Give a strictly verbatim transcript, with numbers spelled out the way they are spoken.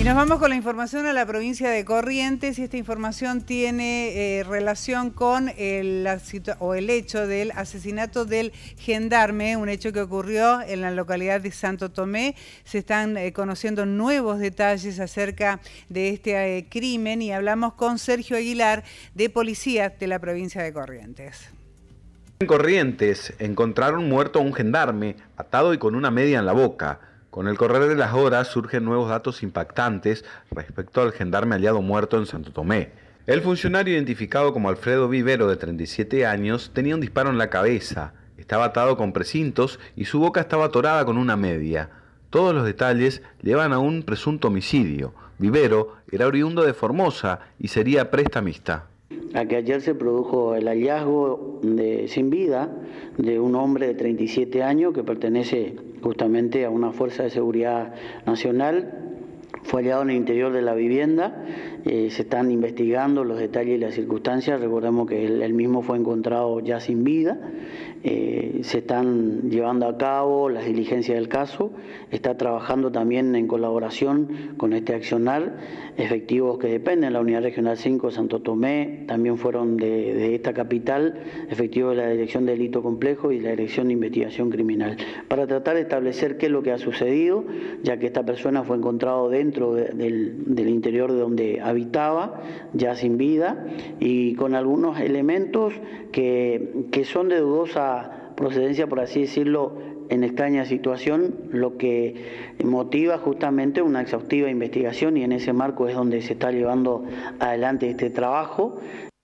nos vamos con la información a la provincia de Corrientes, y esta información tiene eh, relación con el, la o el hecho del asesinato del gendarme, un hecho que ocurrió en la localidad de Santo Tomé. Se están eh, conociendo nuevos detalles acerca de este eh, crimen, y hablamos con Sergio Aguilar, de Policía de la provincia de Corrientes. En Corrientes encontraron muerto a un gendarme, atado y con una media en la boca. Con el correr de las horas surgen nuevos datos impactantes respecto al gendarme hallado muerto en Santo Tomé. El funcionario, identificado como Alfredo Vivero, de treinta y siete años, tenía un disparo en la cabeza, estaba atado con precintos y su boca estaba atorada con una media. Todos los detalles llevan a un presunto homicidio. Vivero era oriundo de Formosa y sería prestamista. A que ayer se produjo el hallazgo de, sin vida de un hombre de treinta y siete años que pertenece justamente a una fuerza de seguridad nacional. Fue hallado en el interior de la vivienda, eh, se están investigando los detalles y las circunstancias. Recordemos que él, él mismo fue encontrado ya sin vida. Eh, se están llevando a cabo las diligencias del caso, está trabajando también en colaboración con este accionar, efectivos que dependen de la Unidad Regional cinco de Santo Tomé, también fueron de, de esta capital, efectivos de la Dirección de Delito Complejo y la Dirección de Investigación Criminal, para tratar de establecer qué es lo que ha sucedido, ya que esta persona fue encontrado dentro de, del, del interior de donde habitaba, ya sin vida, y con algunos elementos que, que son de dudosa procedencia, por así decirlo, en extraña situación, lo que motiva justamente una exhaustiva investigación, y en ese marco es donde se está llevando adelante este trabajo.